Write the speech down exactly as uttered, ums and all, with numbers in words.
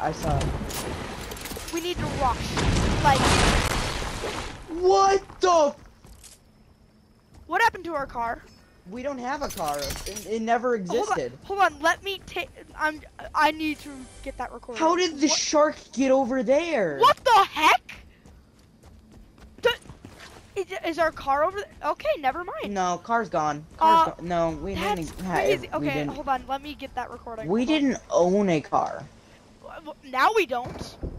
I saw it. We need to rush. Like. What the? What happened to our car? We don't have a car. It, it never existed. Hold on, hold on. Let me take. I'm. I need to get that recorded. How did the what? shark get over there? What the heck? The, is, is our car over there? Okay, never mind. No, car's gone. Car's Uh, gone. No, we That's didn't. have crazy. we Okay, didn't. hold on. Let me get that recording. We Hold on. didn't own a car. Now we don't.